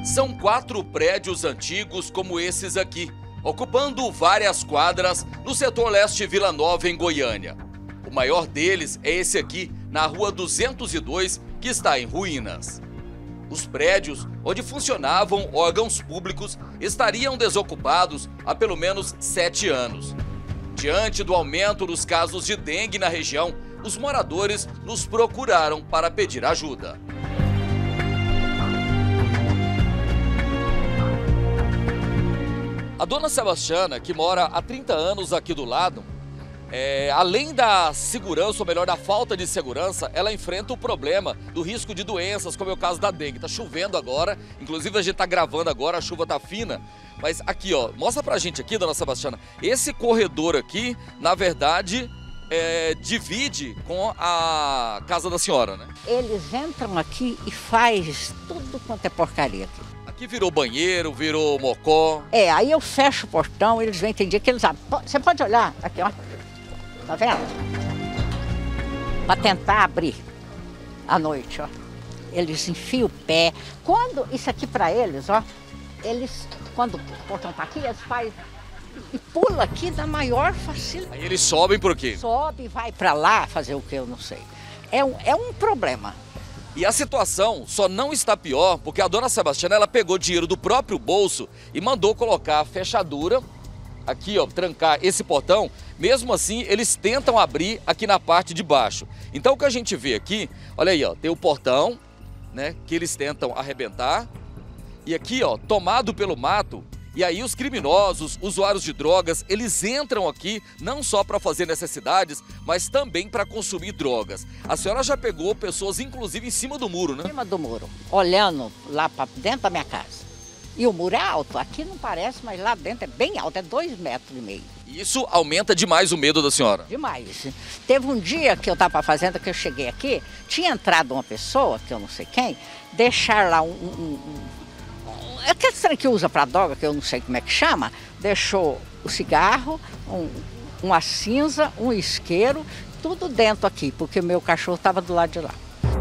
São 4 prédios antigos como esses aqui, ocupando várias quadras no setor leste Vila Nova, em Goiânia. O maior deles é esse aqui, na rua 202, que está em ruínas. Os prédios onde funcionavam órgãos públicos estariam desocupados há pelo menos 7 anos. Diante do aumento dos casos de dengue na região, os moradores nos procuraram para pedir ajuda. A dona Sebastiana, que mora há 30 anos aqui do lado, além da segurança, ou melhor, da falta de segurança, ela enfrenta o problema do risco de doenças, como é o caso da dengue. Tá chovendo agora, inclusive a gente tá gravando agora, a chuva tá fina. Mas aqui, ó, mostra pra gente aqui, dona Sebastiana, esse corredor aqui, na verdade, divide com a casa da senhora, né? Eles entram aqui e faz tudo quanto é porcaria aqui. Aqui virou banheiro, virou mocó. Aí eu fecho o portão, eles vêm, tem dia que eles abrem. Você pode olhar aqui, ó. Tá vendo? Para tentar abrir à noite, ó. Eles enfiam o pé. Quando isso aqui para eles, ó, quando o portão tá aqui, eles fazem e pula aqui da maior facilidade. Aí eles sobem por quê? Sobe, vai para lá fazer o que eu não sei. É um problema. E a situação só não está pior porque a dona Sebastiana, ela pegou dinheiro do próprio bolso e mandou colocar a fechadura aqui, ó, trancar esse portão. Mesmo assim, eles tentam abrir aqui na parte de baixo. Então o que a gente vê aqui, olha aí, ó, tem o portão, né, que eles tentam arrebentar. E aqui, ó, tomado pelo mato. E aí os criminosos, usuários de drogas, eles entram aqui não só para fazer necessidades, mas também para consumir drogas. A senhora já pegou pessoas, inclusive, em cima do muro, né? Em cima do muro, olhando lá para dentro da minha casa. E o muro é alto, aqui não parece, mas lá dentro é bem alto, é 2,5 metros. Isso aumenta demais o medo da senhora? Demais. Teve um dia que eu estava fazendo, que eu cheguei aqui, tinha entrado uma pessoa, que eu não sei quem, deixar lá aquele trem que usa para droga, que eu não sei como é que chama, deixou o cigarro, uma cinza, um isqueiro, tudo dentro aqui, porque meu cachorro estava do lado de lá.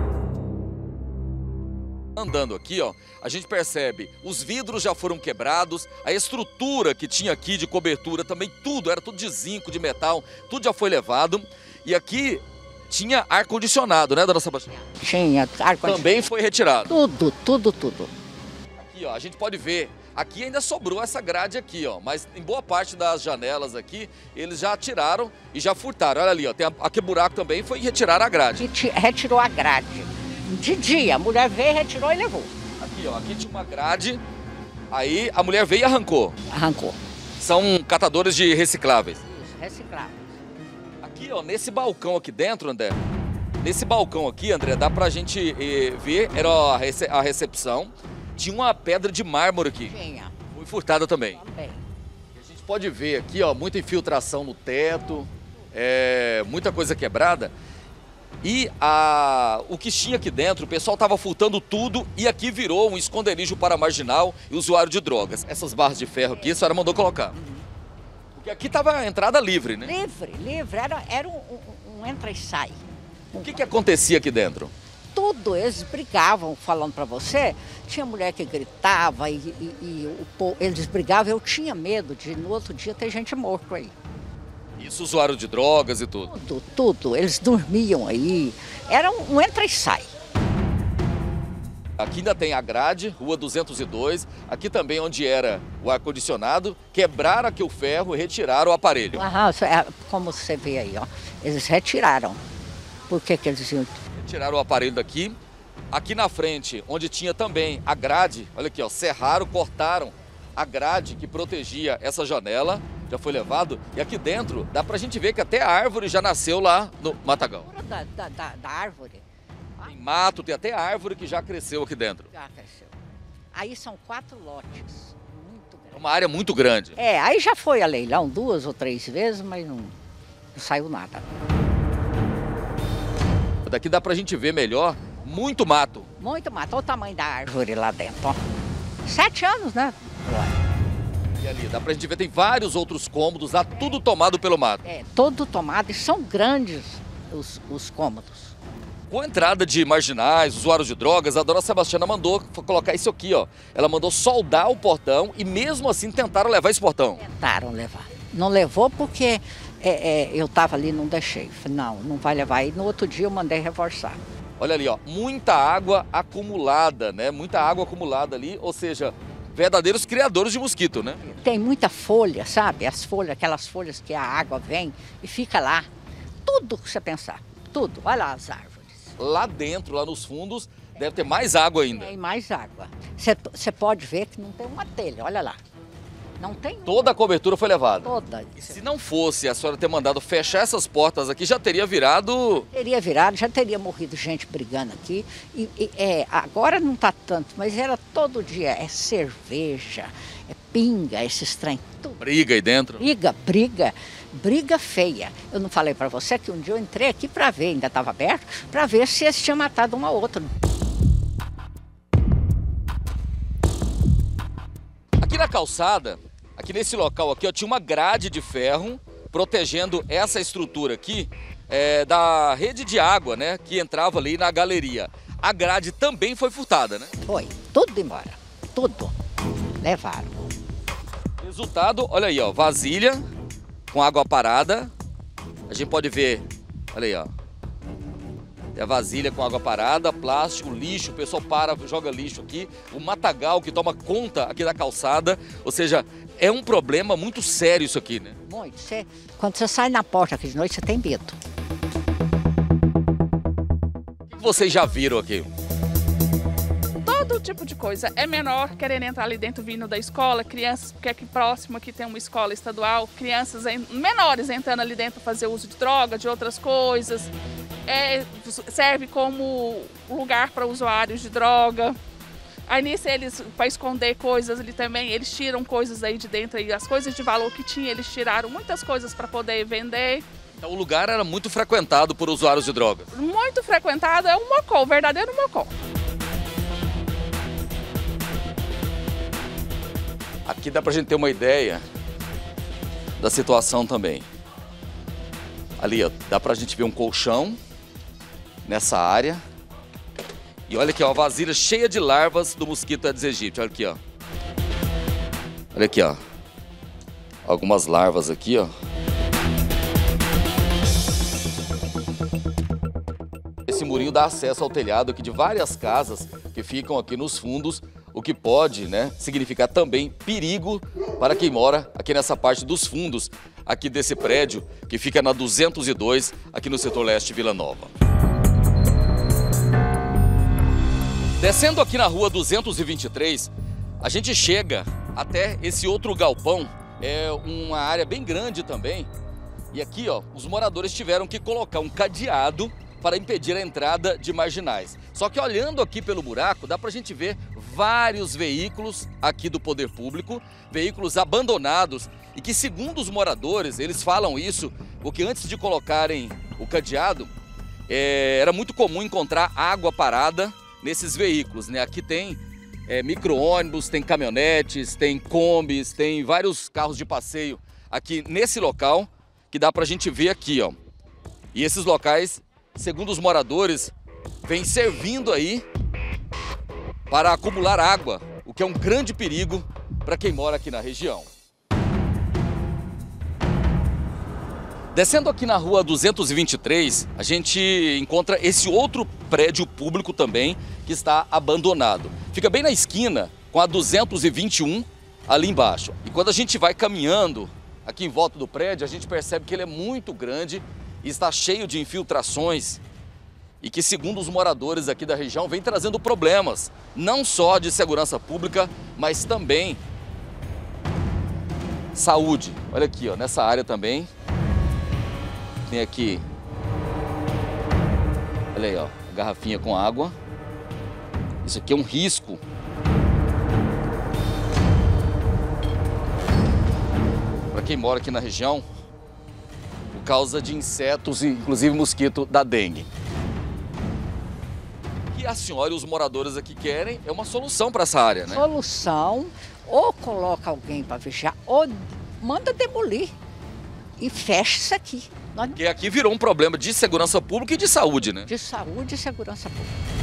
Andando aqui, ó, a gente percebe, os vidros já foram quebrados, a estrutura que tinha aqui de cobertura também, tudo, era tudo de zinco, de metal, tudo já foi levado. E aqui tinha ar-condicionado, né, dona Sebastiana? Tinha ar-condicionado. Também foi retirado. Tudo. Aqui, ó, a gente pode ver, aqui ainda sobrou essa grade aqui, ó, mas em boa parte das janelas aqui, eles já tiraram e já furtaram. Olha ali, ó, tem aquele buraco também, foi retirar a grade. Retirou a grade. De dia, a mulher veio, retirou e levou. Aqui, ó, aqui tinha uma grade, aí a mulher veio e arrancou. Arrancou. São catadores de recicláveis. Isso, recicláveis. Aqui, ó, nesse balcão aqui dentro, André, nesse balcão aqui, André, dá pra gente ver, era a recepção. Tinha uma pedra de mármore aqui. Tinha. Foi furtada também. Também. A gente pode ver aqui, ó, muita infiltração no teto, muita coisa quebrada. E o que tinha aqui dentro, o pessoal estava furtando tudo e aqui virou um esconderijo para marginal e usuário de drogas. Essas barras de ferro aqui, a senhora mandou colocar. Porque aqui estava a entrada livre, né? Livre. Era um entra e sai. O que acontecia aqui dentro? Tudo, eles brigavam, falando para você, tinha mulher que gritava eles brigavam, eu tinha medo de no outro dia ter gente morta aí. Isso, usuário de drogas e tudo? Tudo, eles dormiam aí, era um entra e sai. Aqui ainda tem a grade, rua 202, aqui também onde era o ar-condicionado, quebraram aqui o ferro e retiraram o aparelho. Como você vê aí, ó, eles retiraram. Por que eles iam? Tiraram o aparelho daqui. Aqui na frente, onde tinha também a grade, olha aqui, ó, serraram, cortaram a grade que protegia essa janela, já foi levado. E aqui dentro, dá pra gente ver que até a árvore já nasceu lá no matagal. Da árvore. Tem mato, tem até a árvore que já cresceu aqui dentro. Já cresceu. Aí são 4 lotes, muito grandes. É uma área muito grande. Aí já foi a leilão 2 ou 3 vezes, mas não saiu nada. Daqui dá pra gente ver melhor, muito mato. Muito mato, olha o tamanho da árvore lá dentro, ó. 7 anos, né? E ali, dá pra gente ver, tem vários outros cômodos lá, tudo tomado pelo mato. Todo tomado e são grandes os cômodos. Com a entrada de marginais, usuários de drogas, a dona Sebastiana mandou colocar isso aqui, ó. Ela mandou soldar o portão e mesmo assim tentaram levar esse portão. Tentaram levar. Não levou porque eu estava ali e não deixei. Falei, não vai levar. E no outro dia eu mandei reforçar. Olha ali, ó, muita água acumulada, né? Muita água acumulada ali, ou seja, verdadeiros criadores de mosquito, né? Tem muita folha, sabe? As folhas, aquelas folhas que a água vem e fica lá. Tudo que você pensar, tudo. Olha lá as árvores. Lá dentro, lá nos fundos, deve ter mais água ainda. Tem mais água. Você pode ver que não tem uma telha, olha lá. Não tem. Toda a cobertura foi levada. Toda. E se não fosse a senhora ter mandado fechar essas portas aqui, já teria virado... Teria virado, já teria morrido gente brigando aqui. Agora não está tanto, mas era todo dia. É cerveja, é pinga, esses trem. Tudo. Briga aí dentro? Briga feia. Eu não falei para você que um dia eu entrei aqui para ver, ainda estava aberto, para ver se eles tinham matado um ao outro. Aqui na calçada, aqui nesse local aqui, ó, tinha uma grade de ferro protegendo essa estrutura aqui da rede de água, né, que entrava ali na galeria. A grade também foi furtada, né? Foi, tudo embora, tudo. Levaram. Resultado, olha aí, ó, vasilha com água parada. A gente pode ver, olha aí, ó. É a vasilha com água parada, plástico, lixo, o pessoal joga lixo aqui. O matagal que toma conta aqui da calçada, ou seja, é um problema muito sério isso aqui, né? Muito. Quando você sai na porta aqui de noite, você tem medo. O que vocês já viram aqui? Todo tipo de coisa. É menor querendo entrar ali dentro vindo da escola, crianças, porque aqui próximo aqui tem uma escola estadual, crianças menores entrando ali dentro para fazer uso de droga, de outras coisas. Serve como lugar para usuários de droga. Aí nisso eles, para esconder coisas ali também, eles tiram coisas aí de dentro, aí, as coisas de valor que tinha, eles tiraram muitas coisas para poder vender. Então o lugar era muito frequentado por usuários de drogas? Muito frequentado, é um mocó, um verdadeiro mocó. Aqui dá pra gente ter uma ideia da situação também. Ali, ó, dá pra gente ver um colchão nessa área. E olha aqui, ó, uma vasilha cheia de larvas do mosquito Aedes aegypti. Olha aqui, ó. Olha aqui, ó. Algumas larvas aqui, ó. Esse murinho dá acesso ao telhado aqui de várias casas que ficam aqui nos fundos, o que pode, né, significar também perigo para quem mora aqui nessa parte dos fundos, aqui desse prédio, que fica na 202, aqui no setor leste Vila Nova. Descendo aqui na rua 223, a gente chega até esse outro galpão, é uma área bem grande também. E aqui, ó, os moradores tiveram que colocar um cadeado para impedir a entrada de marginais. Só que olhando aqui pelo buraco, dá pra gente ver vários veículos aqui do poder público, veículos abandonados e que, segundo os moradores, eles falam isso, porque antes de colocarem o cadeado, era muito comum encontrar água parada nesses veículos, né? Aqui tem micro-ônibus, tem caminhonetes, tem combis, tem vários carros de passeio aqui nesse local, que dá pra gente ver aqui, ó. E esses locais, segundo os moradores, vêm servindo aí para acumular água, o que é um grande perigo para quem mora aqui na região. Descendo aqui na rua 223, a gente encontra esse outro prédio público também que está abandonado. Fica bem na esquina com a 221 ali embaixo. E quando a gente vai caminhando aqui em volta do prédio, a gente percebe que ele é muito grande e está cheio de infiltrações e que, segundo os moradores aqui da região, vem trazendo problemas, não só de segurança pública, mas também saúde. Olha aqui, ó, nessa área também tem aqui, olha aí, ó, garrafinha com água. Isso aqui é um risco para quem mora aqui na região, por causa de insetos e inclusive mosquito da dengue. O que a senhora e os moradores aqui querem é uma solução para essa área, né? Solução, ou coloca alguém para vigiar, ou manda demolir e fecha isso aqui. Porque aqui virou um problema de segurança pública e de saúde, né? De saúde e segurança pública.